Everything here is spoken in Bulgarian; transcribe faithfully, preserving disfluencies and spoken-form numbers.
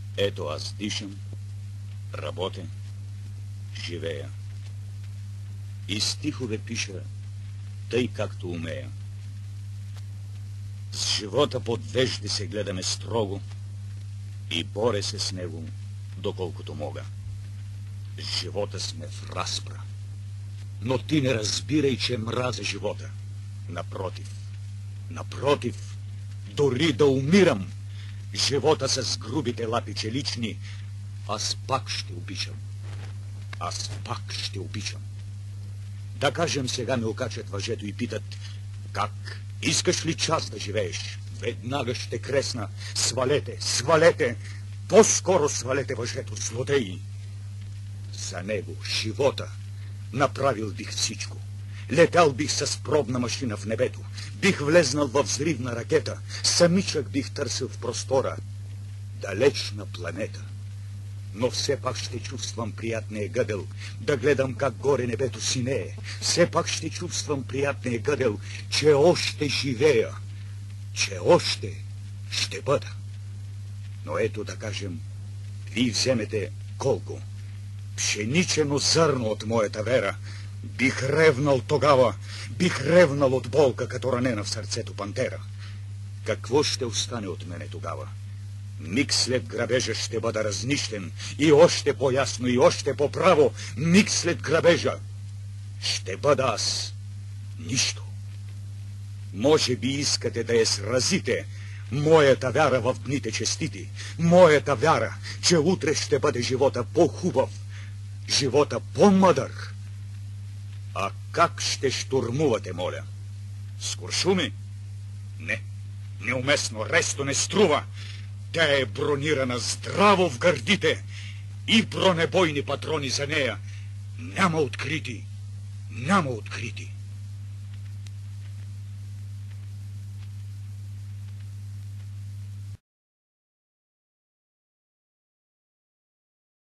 Ето аз дишам, работя, живея. И стихове пиша, тъй както умея. С живота под вежди се гледаме строго и боря се с него, доколкото мога. С живота сме в разпра. Но ти не разбирай, че мразя живота. Напротив, напротив, дори да умирам, живота с грубите лапи челични, аз пак ще обичам. Аз пак ще обичам. Да кажем, сега ме окачат въжето и питат: как? Искаш ли час да живееш? Веднага ще кресна: свалете, свалете, по-скоро свалете въжето, злодеи. За него, живота, направил бих всичко. Летял бих с пробна машина в небето, бих влезнал в взривна ракета, самичък бих търсил в простора, далечна планета. Но все пак ще чувствам приятния гъдел, да гледам как горе небето синее. Все пак ще чувствам приятния гъдел, че още живея, че още ще бъда. Но ето, да кажем, вие вземете колко? Пшеничено зърно от моята вера. Бих ревнал тогава, бих ревнал от болка, като ранена в сърцето пантера. Какво ще остане от мене тогава? Миг след грабежа ще бъда разнищен, и още по-ясно, и още по-право, миг след грабежа ще бъда аз нищо. Може би искате да я сразите, моята вяра в дните честити, моята вяра, че утре ще бъде живота по-хубав, живота по-мъдър. А как ще щурмувате, моля? С куршуми? Не, неуместно, ресто не струва. Тя е бронирана здраво в гърдите и бронебойни патрони за нея. Няма открити, няма открити.